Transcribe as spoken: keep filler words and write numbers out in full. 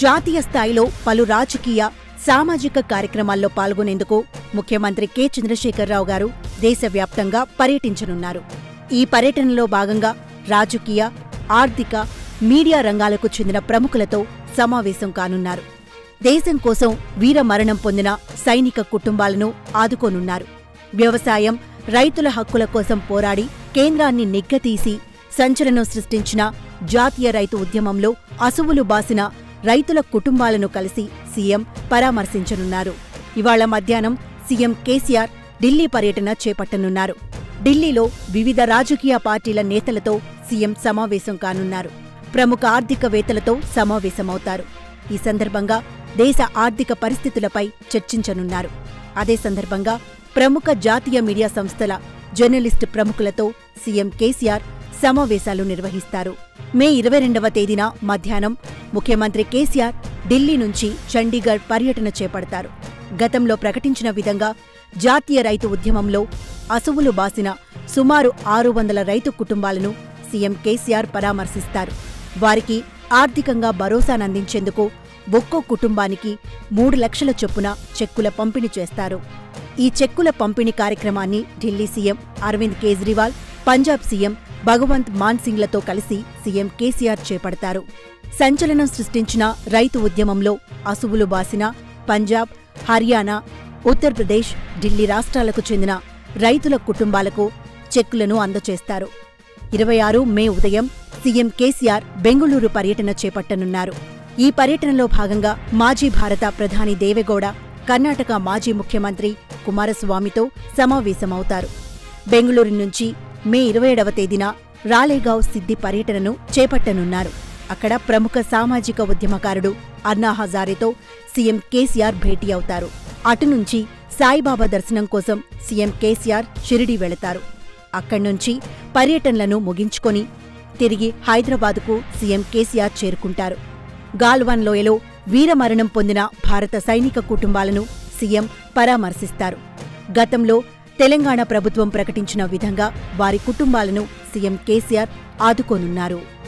జాతీయ స్థాయిలో పలు రాజకీయ సామాజిక కార్యక్రమాల్లో పాల్గొనేందుకు ముఖ్యమంత్రి కె చంద్రశేఖరరావు గారు దేశవ్యాప్తంగా పర్యటించనున్నారు. ఈ పర్యటనలో భాగంగా రాజకీయ, ఆర్థిక, మీడియా రంగాలకు చెందిన ప్రముఖులతో సమావేశం కానున్నారు. దేశం కోసం వీరమరణం పొందిన సైనిక కుటుంబాలను ఆదుకోనున్నారు. వ్యవసాయం, రైతుల హక్కుల కోసం పోరాడి కేంద్రాన్ని నిగ్గతీసి సంచలనం సృష్టించిన జాతీయ రైతు ఉద్యమంలో అసువులు బాసిన రైతుల కుటుంబాలను కలిసి సీఎం పరామర్శించనున్నారు. ఇవాళ మధ్యాహ్నం సీఎం కేసీఆర్ ఢిల్లీ పర్యటన చేపట్టనున్నారు. ఢిల్లీలో వివిధ రాజకీయ పార్టీల నేతలతో సీఎం సమావేశం కానున్నారు. ప్రముఖ ఆర్థికవేత్తలతో సమావేశమవుతారు. ఈ సందర్భంగా దేశ ఆర్థిక పరిస్థితులపై చర్చించనున్నారు. అదే సందర్భంగా ప్రముఖ జాతీయ మీడియా సంస్థల జర్నలిస్టు ప్రముఖులతో సీఎం కేసీఆర్ సమావేశాలు నిర్వహిస్తారు. మే ఇరవై రెండవ తేదీన మధ్యాహ్నం ముఖ్యమంత్రి కేసీఆర్ ఢిల్లీ నుంచి చండీగఢ్ పర్యటన చేపడతారు. గతంలో ప్రకటించిన విధంగా జాతీయ రైతు ఉద్యమంలో అసువులు బాసిన సుమారు ఆరు వందల రైతు కుటుంబాలను సీఎం కేసీఆర్ పరామర్శిస్తారు. వారికి ఆర్థికంగా భరోసానందించేందుకు ఒక్కో కుటుంబానికి మూడు లక్షల చొప్పున చెక్కుల పంపిణీ చేస్తారు. ఈ చెక్కుల పంపిణీ కార్యక్రమాన్ని ఢిల్లీ సీఎం అరవింద్ కేజ్రీవాల్, పంజాబ్ సీఎం భగవంత్ మాన్ సింగ్లతో కలిసి సీఎం కేసీఆర్ చేపడతారు. సంచలనం సృష్టించిన రైతు ఉద్యమంలో అసువులు బాసిన పంజాబ్, హర్యానా, ఉత్తరప్రదేశ్, ఢిల్లీ రాష్ట్రాలకు చెందిన రైతుల కుటుంబాలకు చెక్కులను అందజేస్తారు. ఇరవై ఆరు మే ఉదయం సీఎం కేసీఆర్ బెంగుళూరు పర్యటన చేపట్టనున్నారు. ఈ పర్యటనలో భాగంగా మాజీ భారత ప్రధాని దేవెగౌడ, కర్ణాటక మాజీ ముఖ్యమంత్రి కుమారస్వామితో సమావేశమవుతారు. బెంగుళూరు నుంచి మే ఇరవై ఏడవ తేదీన రాలేగావ్ సిద్ధి పర్యటనను చేపట్టనున్నారు. అక్కడ ప్రముఖ సామాజిక ఉద్యమకారుడు అన్నా హజారేతో సీఎం కేసీఆర్ భేటీ అవుతారు. అటునుంచి సాయిబాబా దర్శనం కోసం సీఎం కేసీఆర్ షిరిడీ వెళతారు. అక్కడ్నుంచి పర్యటనలను ముగించుకొని తిరిగి హైదరాబాదుకు సీఎం కేసీఆర్ చేరుకుంటారు. గాల్వాన్ లోయలో వీరమరణం పొందిన భారత సైనిక కుటుంబాలను సీఎం పరామర్శిస్తారు. గతంలో తెలంగాణ ప్రభుత్వం ప్రకటించిన విధంగా వారి కుటుంబాలను సీఎం కేసీఆర్ ఆదుకోనున్నారు.